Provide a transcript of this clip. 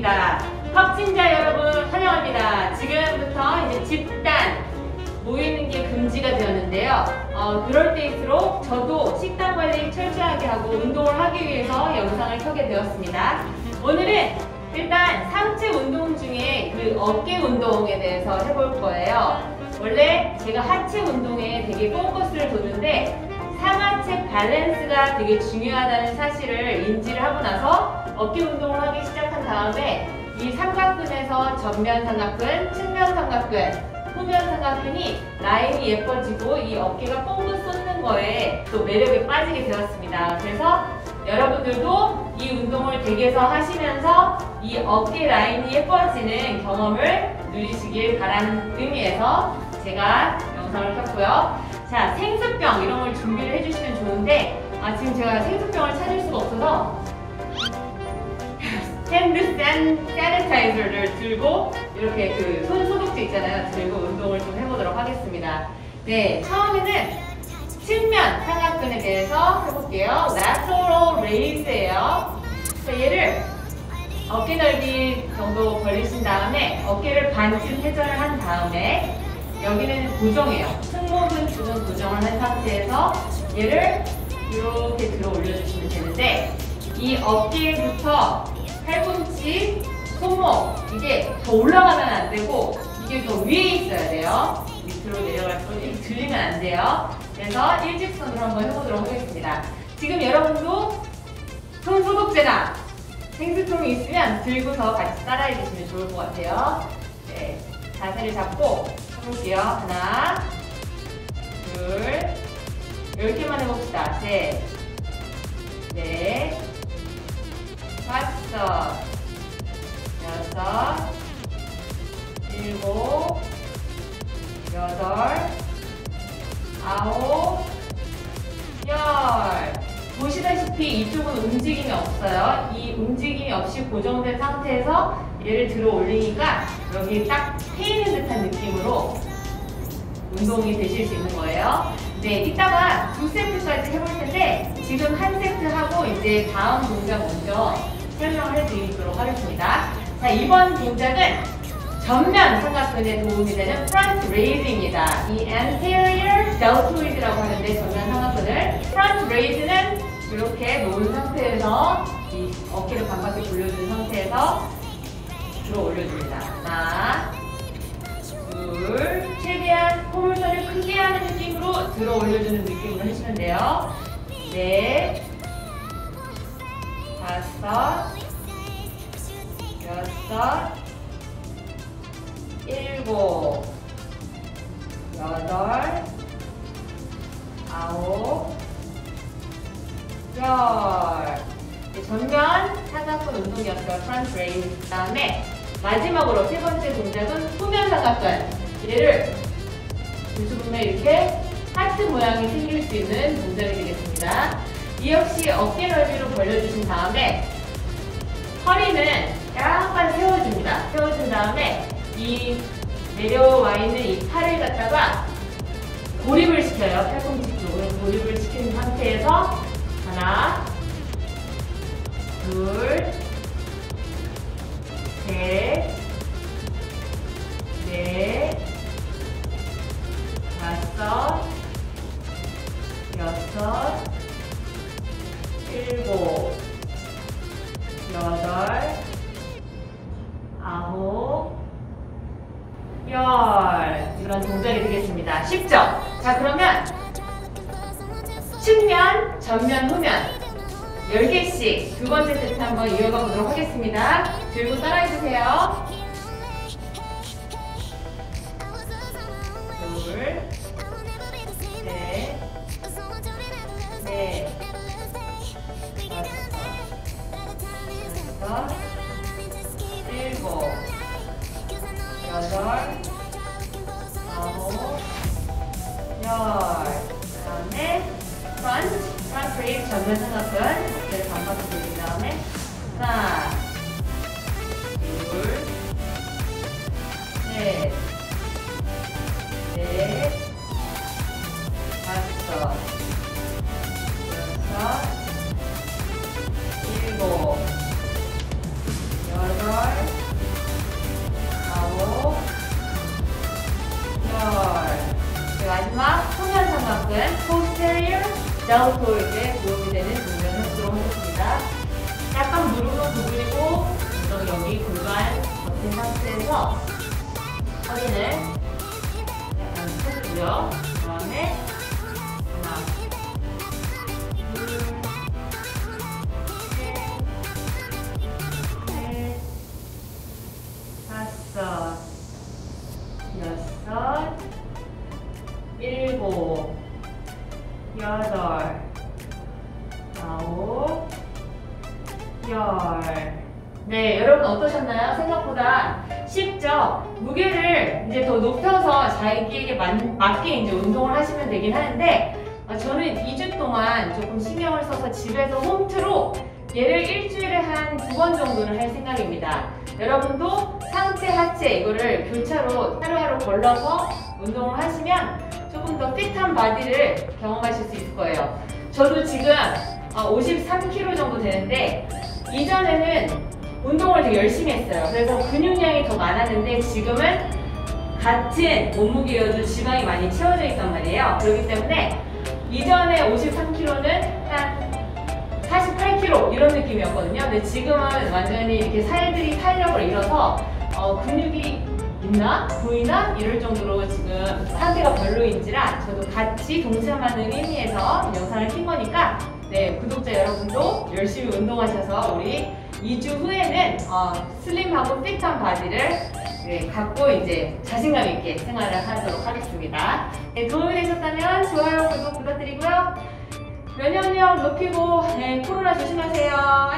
반갑습니다. 확진자 여러분 환영합니다. 지금부터 이제 집단 모이는 게 금지가 되었는데요. 그럴 때일수록 저도 식단 관리 철저하게 하고 운동을 하기 위해서 영상을 켜게 되었습니다. 오늘은 일단 상체 운동 중에 그 어깨 운동에 대해서 해볼 거예요. 원래 제가 하체 운동에 되게 포커스를 뒀는데 상하체 밸런스가 되게 중요하다는 사실을 인지를 하고 나서 어깨 운동을 하기 시작한 다음에 이 삼각근에서 전면 삼각근, 측면 삼각근, 후면 삼각근이 라인이 예뻐지고 이 어깨가 뽕긋 솟는 거에 또 매력에 빠지게 되었습니다. 그래서 여러분들도 이 운동을 댁에서 하시면서 이 어깨 라인이 예뻐지는 경험을 누리시길 바라는 의미에서 제가 영상을 켰고요. 자, 생수병 이런 걸 준비를 해주시면 좋은데 지금 제가 생수병을 찾을 수가 없어서 핸드 세니타이저를 들고 이렇게 그 손 소독제 있잖아요. 들고 운동을 좀 해보도록 하겠습니다. 네, 처음에는 측면 삼각근에 대해서 해볼게요. lateral raise예요. 얘를 어깨 넓이 정도 벌리신 다음에 어깨를 반쯤 회전을 한 다음에 여기는 고정이에요. 승모근 부분 고정을 한 상태에서 얘를 이렇게 들어 올려주시면 되는데 이 어깨부터 팔꿈치, 손목 이게 더 올라가면 안 되고 이게 더 위에 있어야 돼요. 밑으로 내려갈 거 이렇게 들리면 안 돼요. 그래서 일직선으로 한번 해보도록 하겠습니다. 지금 여러분도 손 소독제나 생수통이 있으면 들고서 같이 따라해 주시면 좋을 것 같아요. 네, 자세를 잡고 해볼게요. 하나, 둘, 10개만 해봅시다. 셋, 넷, 다섯, 여섯, 일곱, 여덟, 아홉, 열. 보시다시피 이쪽은 움직임이 없어요. 이 움직임이 없이 고정된 상태에서 얘를 들어 올리니까 여기 딱 패이는 듯한 느낌으로 운동이 되실 수 있는 거예요. 네, 이따가 2세트까지 해볼 텐데 지금 한 세트 하고 이제 다음 동작 먼저 설명을 해드리도록 하겠습니다. 자, 이번 동작은 전면 삼각근에 도움이 되는 front raise입니다. 이 anterior deltoid라고 하는데 전면 삼각근을 front raise는 이렇게 놓은 상태에서 이 어깨를 반바퀴 돌려준 상태에서 들어 올려줍니다. 하나, 둘, 최대한 포물선을 크게 하는 느낌으로 들어 올려주는 느낌으로 해주면 돼요. 넷, 다섯, 여섯, 일곱, 여덟, 아홉, 열. 전면 삼각근 운동이었어요. 프런트 레이즈. 그 다음에 마지막으로 세 번째 동작은 후면 삼각근. 얘를 보시면 이렇게 하트 모양이 생길 수 있는 동작이 되겠습니다. 이 역시 어깨 넓이로 벌려주신 다음에 허리는 약간 세워줍니다. 세워준 다음에 이 내려와 있는 이 팔을 갖다가 고립을 시켜요. 팔꿈치 쪽으로 고립을 시킨 상태에서 하나, 둘, 셋, 넷, 다섯, 여섯, 일곱, 여덟, 아홉, 열. 이런 동작이 되겠습니다. 쉽죠? 자, 그러면 측면, 전면, 후면 10개씩 두 번째 세트 한번 이어가 보도록 하겠습니다. 들고 따라해주세요. 둘, 셋, 넷, 다섯, 일곱, 여덟, 아홉, 열. 그 다음에 프런트 레이즈 전면 삼각근 어깨를 반바퀴 돌린 다음에 하나, 둘, 셋, 넷, 다섯, 여섯, 일곱, 여덟, 다운도 이제 도움이 되는 동작을 하도록 하겠습니다. 약간 무릎을 구부리고 여기 골반 버틴 상태에서 허리를 약간 펴주고요. 그 다음에 하나, 둘, 셋, 넷, 다섯, 여섯, 일곱, 여덟, 아홉, 열. 네, 여러분 어떠셨나요? 생각보다 쉽죠? 무게를 이제 더 높여서 자기에게 맞게 이제 운동을 하시면 되긴 하는데, 저는 2주 동안 조금 신경을 써서 집에서 홈트로 얘를 일주일에 한 2번 정도는 할 생각입니다. 여러분도 상체, 하체 이거를 교차로 하루하루 걸러서 운동을 하시면 조금 더 핏한 바디를 경험하실 수 있을 거예요. 저도 지금 53kg 정도 되는데 이전에는 운동을 되게 열심히 했어요. 그래서 근육량이 더 많았는데 지금은 같은 몸무게여도 지방이 많이 채워져 있단 말이에요. 그렇기 때문에 이전에 53kg는 한 48kg 이런 느낌이었거든요. 근데 지금은 완전히 이렇게 살들이 탄력을 잃어서 근육이 있나? 보이나? 이럴 정도로 지금 상태가 별로인지라 저도 같이 동참하는 의미에서 영상을 킨 거니까 네, 구독자 여러분도 열심히 운동하셔서 우리 2주 후에는 슬림하고 핏한 바디를 네, 갖고 이제 자신감 있게 생활을 하도록 하겠습니다. 네, 도움이 되셨다면 좋아요, 구독 부탁드리고요. 면역력 높이고 네, 코로나 조심하세요.